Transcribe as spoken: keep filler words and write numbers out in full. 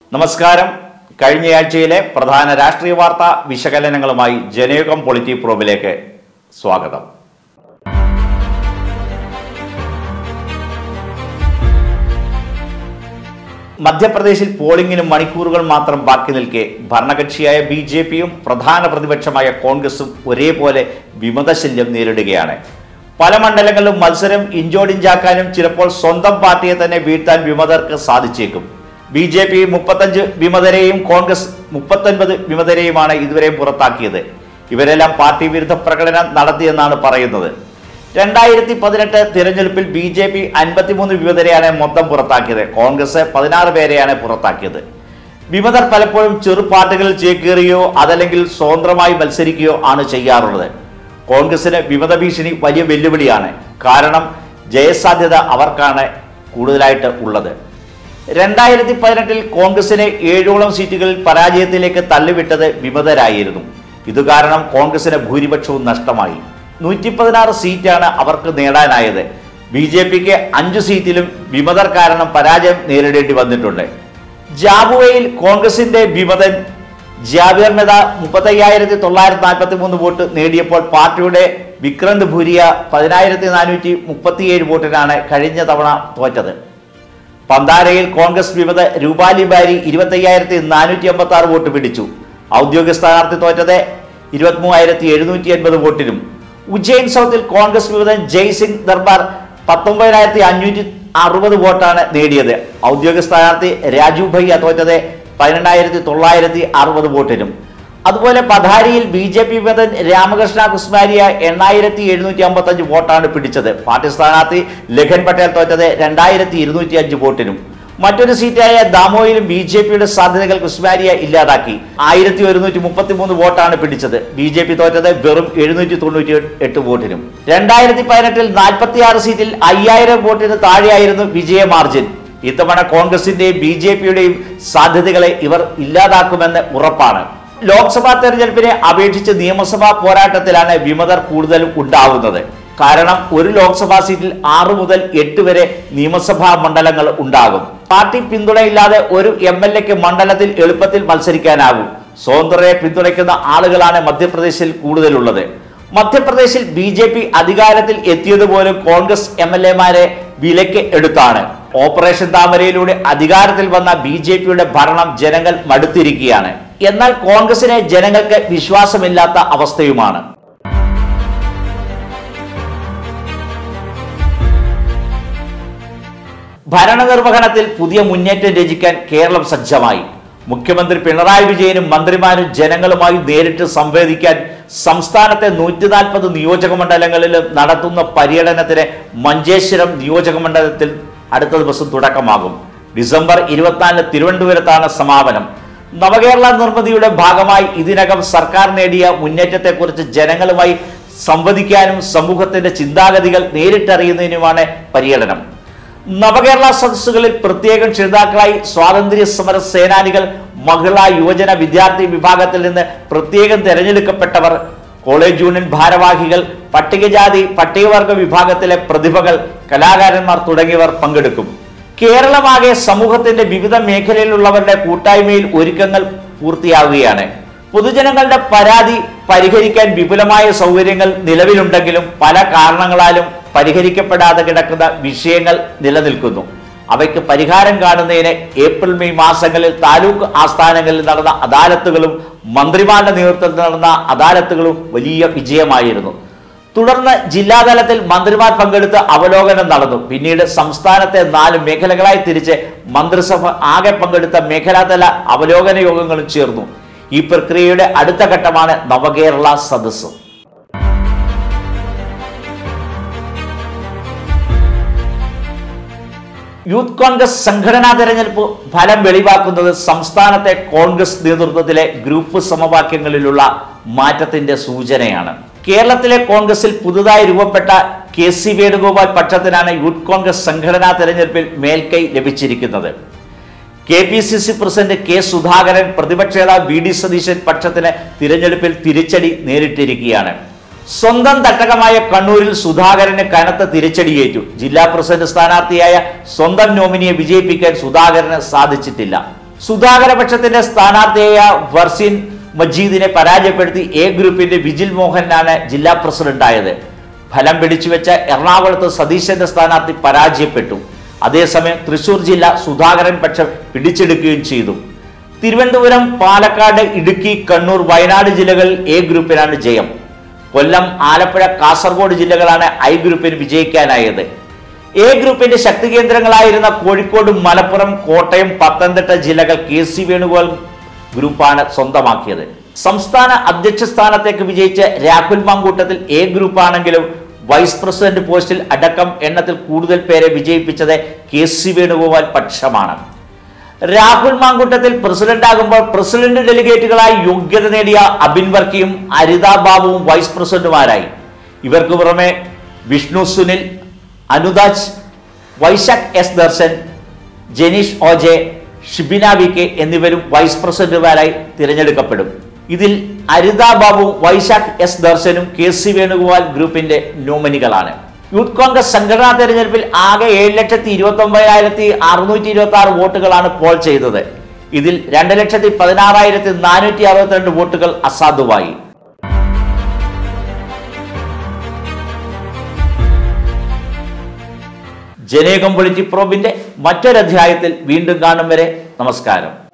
നമസ്കാരം. കഴിഞ്ഞയാഴ്ചയിലെ പ്രധാന രാഷ്ട്രീയ വാർത്താ വിശകലനങ്ങളുമായി ജനയുഗം പൊളിറ്റി പ്രോബിലേക്ക് സ്വാഗതം. മധ്യപ്രദേശിൽ പോളിംഗിന് മണിക്കൂറുകൾ മാത്രം ബാക്കി നിൽക്കെ ഭരണകക്ഷിയായ ബി ജെ പിയും പ്രധാന പ്രതിപക്ഷമായ കോൺഗ്രസും ഒരേപോലെ വിമതശല്യം നേരിടുകയാണ്. പല മണ്ഡലങ്ങളിലും മത്സരം ഇഞ്ചോടിഞ്ചാക്കാനും ചിലപ്പോൾ സ്വന്തം പാർട്ടിയെ തന്നെ വീഴ്ത്താൻ വിമതർക്ക് സാധിച്ചേക്കും. ബി ജെ പി മുപ്പത്തഞ്ച് വിമതരെയും കോൺഗ്രസ് മുപ്പത്തൊൻപത് വിമതരെയുമാണ് ഇതുവരെ പുറത്താക്കിയത്. ഇവരെല്ലാം പാർട്ടി വിരുദ്ധ പ്രകടനം നടത്തിയെന്നാണ് പറയുന്നത്. രണ്ടായിരത്തി പതിനെട്ട് തിരഞ്ഞെടുപ്പിൽ ബി ജെ പി അൻപത്തിമൂന്ന് വിമതരെയാണ് മൊത്തം പുറത്താക്കിയത്. കോൺഗ്രസ് പതിനാറ് പേരെയാണ് പുറത്താക്കിയത്. വിമതർ പലപ്പോഴും ചെറു പാർട്ടികളിൽ ചേക്കേറുകയോ അതല്ലെങ്കിൽ സ്വതന്ത്രമായി മത്സരിക്കുകയോ ആണ് ചെയ്യാറുള്ളത്. കോൺഗ്രസിന് വിമത ഭീഷണി വലിയ വെല്ലുവിളിയാണ്. കാരണം ജയസാധ്യത അവർക്കാണ് കൂടുതലായിട്ട് ഉള്ളത്. രണ്ടായിരത്തി പതിനെട്ടിൽ കോൺഗ്രസിനെ ഏഴോളം സീറ്റുകളിൽ പരാജയത്തിലേക്ക് തള്ളിവിട്ടത് വിമതരായിരുന്നു. ഇത് കാരണം കോൺഗ്രസിന് ഭൂരിപക്ഷവും നഷ്ടമായി. നൂറ്റി പതിനാറ് സീറ്റാണ് അവർക്ക് നേടാനായത്. ബി ജെ പിക്ക് അഞ്ചു സീറ്റിലും വിമതർ കാരണം പരാജയം നേരിടേണ്ടി വന്നിട്ടുണ്ട്. ജാബുവയിൽ കോൺഗ്രസിന്റെ വിമതൻ ജാബിർ മെദ മുപ്പത്തയ്യായിരത്തി തൊള്ളായിരത്തി നാൽപ്പത്തി മൂന്ന് വോട്ട് നേടിയപ്പോൾ പാർട്ടിയുടെ വിക്രന്ത് ഭൂരിയ പതിനായിരത്തി നാനൂറ്റി മുപ്പത്തിയേഴ് വോട്ടിനാണ് കഴിഞ്ഞ തവണ തോറ്റത്. പന്താരയിൽ കോൺഗ്രസ് വിമത രൂപാലി ബാരി ഇരുപത്തയ്യായിരത്തി നാനൂറ്റി അമ്പത്തി ആറ് വോട്ട് പിടിച്ചു. ഔദ്യോഗിക സ്ഥാനാർത്ഥി തോറ്റത് ഇരുപത്തി മൂവായിരത്തി എഴുന്നൂറ്റി എൺപത് വോട്ടിനും. ഉജ്ജയിൻ സൗത്തിൽ കോൺഗ്രസ് വിമതൻ ജയ്സിംഗ് ദർബാർ പത്തൊമ്പതിനായിരത്തി അഞ്ഞൂറ്റി അറുപത് വോട്ടാണ് നേടിയത്. ഔദ്യോഗിക സ്ഥാനാർത്ഥി രാജു ഭയ്യ തോറ്റത് പതിനെണ്ണായിരത്തി തൊള്ളായിരത്തി അറുപത് വോട്ടിനും. അതുപോലെ പധാരിയിൽ ബി ജെ പി വിമതൻ രാമകൃഷ്ണ കുസ്മാരിയ എണ്ണായിരത്തി എഴുന്നൂറ്റി അമ്പത്തി അഞ്ച് വോട്ടാണ് പിടിച്ചത്. പാർട്ടി സ്ഥാനാർത്ഥി ലഖൻ പട്ടേൽ തോറ്റത് രണ്ടായിരത്തി ഇരുന്നൂറ്റി അഞ്ച് വോട്ടിനും. മറ്റൊരു സീറ്റായ ദാമോയിലും ബി ജെ പിയുടെ സാധ്യതകൾ കുസ്മാരിയ ഇല്ലാതാക്കി. ആയിരത്തി ഒരുന്നൂറ്റി മുപ്പത്തി മൂന്ന് വോട്ടാണ് പിടിച്ചത്. ബി ജെ പി തോറ്റത് വെറും എഴുന്നൂറ്റി തൊണ്ണൂറ്റി എട്ട് വോട്ടിനും. രണ്ടായിരത്തി പതിനെട്ടിൽ നാൽപ്പത്തി ആറ് സീറ്റിൽ അയ്യായിരം വോട്ടിന് താഴെയായിരുന്നു വിജയ മാർജിൻ. ഇത്തവണ കോൺഗ്രസിന്റെയും ബി ജെ പിയുടെയും സാധ്യതകളെ ഇവർ ഇല്ലാതാക്കുമെന്ന് ഉറപ്പാണ്. ലോക്സഭാ തെരഞ്ഞെടുപ്പിനെ അപേക്ഷിച്ച് നിയമസഭാ പോരാട്ടത്തിലാണ് വിമതർ കൂടുതലും ഉണ്ടാവുന്നത്. കാരണം ഒരു ലോക്സഭാ സീറ്റിൽ ആറ് മുതൽ എട്ട് വരെ നിയമസഭാ മണ്ഡലങ്ങൾ ഉണ്ടാകും. പാർട്ടി പിന്തുണയില്ലാതെ ഒരു എം എൽ എക്ക് മണ്ഡലത്തിൽ എളുപ്പത്തിൽ മത്സരിക്കാനാകും. സ്വതന്ത്രരെ പിന്തുണയ്ക്കുന്ന ആളുകളാണ് മധ്യപ്രദേശിൽ കൂടുതലുള്ളത്. മധ്യപ്രദേശിൽ ബി ജെ പി അധികാരത്തിൽ എത്തിയതുപോലും കോൺഗ്രസ് എം എൽ എമാരെ വിലക്ക് എടുത്താണ്. ഓപ്പറേഷൻ താമരയിലൂടെ അധികാരത്തിൽ വന്ന ബി ജെ പിയുടെ ഭരണം ജനങ്ങൾ മടുത്തിരിക്കുകയാണ്. എന്നാൽ കോൺഗ്രസിനെ ജനങ്ങൾക്ക് വിശ്വാസമില്ലാത്ത അവസ്ഥയുമാണ്. ഭരണനിർവഹണത്തിൽ പുതിയ മുന്നേറ്റം രചിക്കാൻ കേരളം സജ്ജമായി. മുഖ്യമന്ത്രി പിണറായി വിജയനും മന്ത്രിമാരും ജനങ്ങളുമായി നേരിട്ട് സംവദിക്കാൻ സംസ്ഥാനത്തെ നൂറ്റി നാൽപ്പത് നിയോജക മണ്ഡലങ്ങളിലും നടത്തുന്ന പര്യടനത്തിന് മഞ്ചേശ്വരം നിയോജക മണ്ഡലത്തിൽ അടുത്ത ദിവസം തുടക്കമാകും. ഡിസംബർ ഇരുപത്തിനാലിന് തിരുവനന്തപുരത്താണ് സമാപനം. നവകേരള നിർമ്മിതിയുടെ ഭാഗമായി ഇതിനകം സർക്കാർ നേടിയ മുന്നേറ്റത്തെക്കുറിച്ച് ജനങ്ങളുമായി സംവദിക്കാനും സമൂഹത്തിന്റെ ചിന്താഗതികൾ നേരിട്ടറിയുന്നതിനുമാണ് പര്യടനം. നവകേരള സദസ്സുകളിൽ പ്രത്യേകം ക്ഷണിതാക്കളായി സ്വാതന്ത്ര്യ സമര സേനാനികൾ, മഹിളാ യുവജന വിദ്യാർത്ഥി വിഭാഗത്തിൽ നിന്ന് പ്രത്യേകം തെരഞ്ഞെടുക്കപ്പെട്ടവർ, കോളേജ് യൂണിയൻ ഭാരവാഹികൾ, പട്ടികജാതി പട്ടികവർഗ വിഭാഗത്തിലെ പ്രതിഭകൾ, കലാകാരന്മാർ തുടങ്ങിയവർ പങ്കെടുക്കും. കേരളമാകെ സമൂഹത്തിന്റെ വിവിധ മേഖലയിലുള്ളവരുടെ കൂട്ടായ്മയിൽ ഒരുക്കങ്ങൾ പൂർത്തിയാവുകയാണ്. പൊതുജനങ്ങളുടെ പരാതി പരിഹരിക്കാൻ വിപുലമായ സൗകര്യങ്ങൾ നിലവിലുണ്ടെങ്കിലും പല കാരണങ്ങളാലും പരിഹരിക്കപ്പെടാതെ കിടക്കുന്ന വിഷയങ്ങൾ നിലനിൽക്കുന്നു. അവയ്ക്ക് പരിഹാരം കാണുന്നതിന് ഏപ്രിൽ മെയ് മാസങ്ങളിൽ താലൂക്ക് ആസ്ഥാനങ്ങളിൽ നടന്ന അദാലത്തുകളും മന്ത്രിമാരുടെ നേതൃത്വത്തിൽ നടന്ന അദാലത്തുകളും വലിയ വിജയമായിരുന്നു. തുടർന്ന് ജില്ലാതലത്തിൽ മന്ത്രിമാർ പങ്കെടുത്ത് അവലോകനം നടന്നു. പിന്നീട് സംസ്ഥാനത്തെ നാല് മേഖലകളായി തിരിച്ച് മന്ത്രിസഭ ആകെ പങ്കെടുത്ത മേഖലാതല അവലോകന യോഗങ്ങളും ചേർന്നു. ഈ പ്രക്രിയയുടെ അടുത്ത ഘട്ടമാണ് നവകേരള സദസ്സ്. യൂത്ത് കോൺഗ്രസ് സംഘടനാ തെരഞ്ഞെടുപ്പ് ഫലം വെളിവാക്കുന്നത് സംസ്ഥാനത്തെ കോൺഗ്രസ് നേതൃത്വത്തിലെ ഗ്രൂപ്പ് സമവാക്യങ്ങളിലുള്ള മാറ്റത്തിന്റെ സൂചനയാണ്. കേരളത്തിലെ കോൺഗ്രസിൽ പുതുതായി രൂപപ്പെട്ട കെ സി വേണുഗോപാൽ പക്ഷത്തിനാണ് യൂത്ത് കോൺഗ്രസ് സംഘടനാ തെരഞ്ഞെടുപ്പിൽ മേൽക്കൈ ലഭിച്ചിരിക്കുന്നത്. K P C C president K Sudhakaran, പ്രതിപക്ഷ നേതാവ് വി ഡി സതീശൻ പക്ഷത്തിന് തിരഞ്ഞെടുപ്പിൽ തിരിച്ചടി നേരിട്ടിരിക്കുകയാണ്. സ്വന്തം തട്ടകമായ കണ്ണൂരിൽ സുധാകരന് കനത്ത തിരിച്ചടിയേറ്റു. ജില്ലാ പ്രസിഡന്റ് സ്ഥാനാർത്ഥിയായ സ്വന്തം നോമിനിയെ വിജയിപ്പിക്കാൻ സുധാകരന് സാധിച്ചിട്ടില്ല. സുധാകര പക്ഷത്തിന്റെ സ്ഥാനാർത്ഥിയായ വർസീൻ മജീദിനെ പരാജയപ്പെടുത്തി എ ഗ്രൂപ്പിന്റെ വിജിൽ മോഹനാണ് ജില്ലാ പ്രസിഡന്റായത്. ഫലം പിടിച്ചുവെച്ച എറണാകുളത്ത് സതീശന്റെ സ്ഥാനാർത്ഥി പരാജയപ്പെട്ടു. അതേസമയം തൃശൂർ ജില്ല സുധാകരൻ പക്ഷം പിടിച്ചെടുക്കുകയും ചെയ്തു. തിരുവനന്തപുരം, പാലക്കാട്, ഇടുക്കി, കണ്ണൂർ, വയനാട് ജില്ലകളിൽ എ ഗ്രൂപ്പിനാണ് ജയം. കൊല്ലം, ആലപ്പുഴ, കാസർഗോഡ് ജില്ലകളാണ് ഐ ഗ്രൂപ്പിന് വിജയിക്കാനായത്. എ ഗ്രൂപ്പിന്റെ ശക്തി കേന്ദ്രങ്ങളായിരുന്ന കോഴിക്കോട്, മലപ്പുറം, കോട്ടയം, പത്തനംതിട്ട ജില്ലകൾ കെ സി വേണുഗോപാൽ ഗ്രൂപ്പാണ് സ്വന്തമാക്കിയത്. സംസ്ഥാന അധ്യക്ഷ സ്ഥാനത്തേക്ക് വിജയിച്ച രാഹുൽ മാങ്കൂട്ടത്തിൽ എ ഗ്രൂപ്പാണെങ്കിലും വൈസ് പ്രസിഡന്റ് പോസ്റ്റിൽ അടക്കം എണ്ണത്തിൽ കൂടുതൽ പേരെ വിജയിപ്പിച്ചത് കെ സി വേണുഗോപാൽ പക്ഷമാണ്. രാഹുൽ മാങ്കൂട്ടത്തിൽ പ്രസിഡന്റാകുമ്പോൾ പ്രസിഡന്റ് ഡെലിഗേറ്റുകളായി യോഗ്യത നേടിയ അബിൻ വർക്കിയും അരിത ബാബുവും വൈസ് പ്രസിഡന്റുമാരായി. ഇവർക്ക് പുറമെ വിഷ്ണു സുനിൽ, അനുദാജ്, Vaishakh S Darshan, Janeesh O J, Shibina V K എന്നിവരും വൈസ് പ്രസിഡന്റുമാരായി തിരഞ്ഞെടുക്കപ്പെടും. ഇതിൽ അരിത ബാബു, വൈശാഖ് എസ് ദർശനും കെ സി വേണുഗോപാൽ ഗ്രൂപ്പിന്റെ നോമിനികളാണ്. യൂത്ത് കോൺഗ്രസ് സംഘടനാ തെരഞ്ഞെടുപ്പിൽ ആകെ ഏഴ് ലക്ഷത്തി ഇരുപത്തി ഒമ്പതിനായിരത്തി അറുന്നൂറ്റി ഇരുപത്തി ആറ് വോട്ടുകളാണ് പോൾ ചെയ്തത്. ഇതിൽ രണ്ട് ലക്ഷത്തി പതിനാറായിരത്തി നാനൂറ്റി അറുപത്തിരണ്ട് വോട്ടുകൾ അസാധുവായി. ജനേകം പൊളിറ്റിക് പ്രോബിന്റെ മറ്റൊരധ്യായത്തിൽ വീണ്ടും കാണും വരെ നമസ്കാരം.